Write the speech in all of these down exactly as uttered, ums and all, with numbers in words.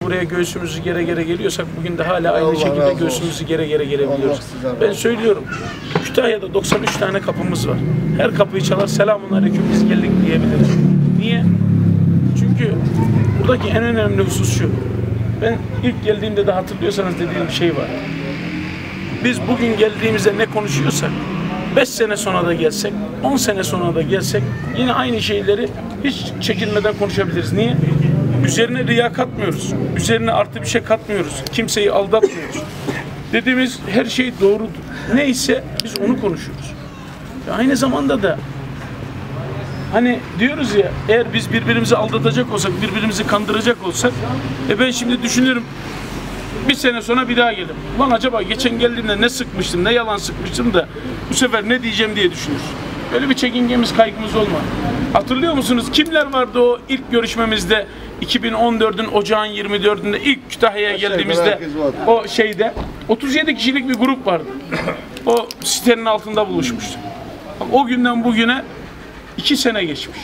Buraya göğsümüzü gere gere geliyorsak bugün de hala aynı Allah şekilde göğsümüzü gere gere gelebiliyoruz. Ben söylüyorum, Kütahya'da doksan üç tane kapımız var. Her kapıyı çalar, selamünaleyküm biz geldik diyebiliriz. Niye? Çünkü buradaki en önemli husus şu. Ben ilk geldiğimde de hatırlıyorsanız dediğim bir şey var. Biz bugün geldiğimizde ne konuşuyorsak, beş sene sonra da gelsek, on sene sonra da gelsek yine aynı şeyleri hiç çekinmeden konuşabiliriz. Niye? Üzerine riya katmıyoruz. Üzerine artı bir şey katmıyoruz. Kimseyi aldatmıyoruz. Dediğimiz her şey doğrudur. Neyse biz onu konuşuyoruz. Ve aynı zamanda da hani diyoruz ya, eğer biz birbirimizi aldatacak olsak, birbirimizi kandıracak olsak, e ben şimdi düşünüyorum, bir sene sonra bir daha gelirim. Ulan acaba geçen geldiğimde ne sıkmıştım, ne yalan sıkmıştım da bu sefer ne diyeceğim diye düşünürüz. Böyle bir çekingemiz, kaygımız olma. Hatırlıyor musunuz? Kimler vardı o ilk görüşmemizde iki bin on dördün ocağın yirmi dördünde ilk Kütahya'ya geldiğimizde o şeyde otuz yedi kişilik bir grup vardı. O sitenin altında buluşmuştu. Bak, o günden bugüne iki sene geçmiş.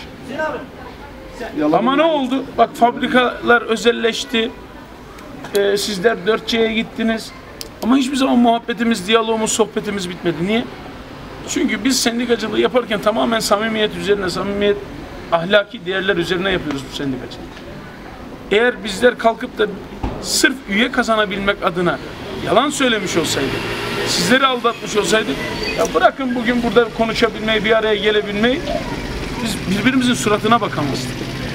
Ama ne oldu? Bak, fabrikalar özelleşti. Ee, sizler dört C'ye gittiniz. Ama hiçbir zaman muhabbetimiz, diyalogumuz, sohbetimiz bitmedi. Niye? Çünkü biz sendikacılığı yaparken tamamen samimiyet üzerine, samimiyet, ahlaki değerler üzerine yapıyoruz bu sendikacılığı. Eğer bizler kalkıp da sırf üye kazanabilmek adına yalan söylemiş olsaydık, sizleri aldatmış olsaydık, ya bırakın bugün burada konuşabilmeyi, bir araya gelebilmeyi, biz birbirimizin suratına bakamazdık.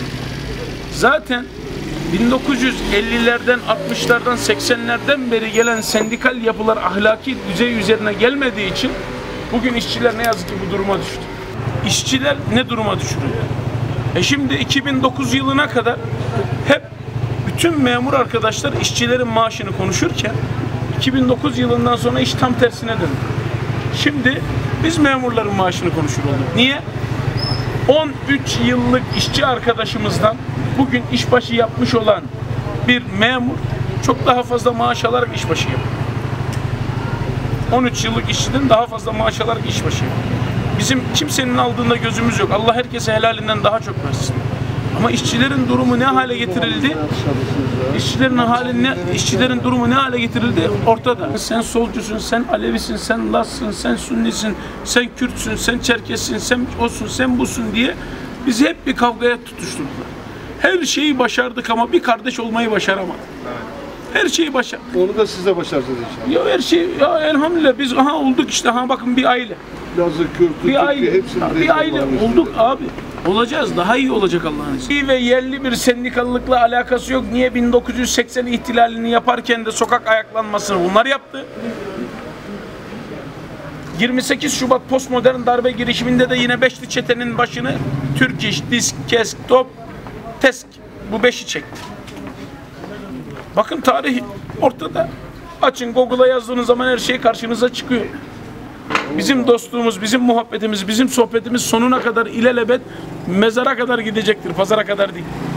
Zaten bin dokuz yüz ellilerden, altmışlardan, seksenlerden beri gelen sendikal yapılar ahlaki düzey üzerine gelmediği için bugün işçiler ne yazık ki bu duruma düştü. İşçiler ne duruma düşürüyor? E şimdi iki bin dokuz yılına kadar hep bütün memur arkadaşlar işçilerin maaşını konuşurken iki bin dokuz yılından sonra iş tam tersine döndü. Şimdi biz memurların maaşını konuşur olduk. Niye? on üç yıllık işçi arkadaşımızdan bugün işbaşı yapmış olan bir memur çok daha fazla maaş alarak işbaşı yapıyor. on üç yıllık işçiden daha fazla maaş alarak işbaşı yapıyor. Bizim kimsenin aldığında gözümüz yok. Allah herkese helalinden daha çok versin. Ama işçilerin durumu ne hale getirildi? İşçilerin hali ne, işçilerin durumu ne hale getirildi? Ortada. Sen solcusun, sen Alevisin, sen Lazsın, sen Sünnisin, sen Kürtsün, sen Çerkessin, sen osun, sen busun diye bizi hep bir kavgaya tutuşturdular. Her şeyi başardık ama bir kardeş olmayı başaramadık. Her şeyi başardık. Onu da siz de başarsınız inşallah. Ya her şey, ya elhamdülillah biz aha olduk işte, aha bakın bir aile. Lazı, Kürt, bir aile, bir aile olduk abi. Olacağız, daha iyi olacak Allah'ın izniyle. Ve yerli bir sendikalılıkla alakası yok. Niye bin dokuz yüz seksen ihtilalini yaparken de sokak ayaklanmasını bunlar yaptı? yirmi sekiz Şubat postmodern darbe girişiminde de yine beşli çetenin başını Türk İş, Disk, Kesk, Top, Tesk bu beşi çekti. Bakın tarih ortada. Açın Google'a yazdığınız zaman her şey karşınıza çıkıyor. Bizim dostluğumuz, bizim muhabbetimiz, bizim sohbetimiz sonuna kadar ilelebet mezara kadar gidecektir, pazara kadar değil.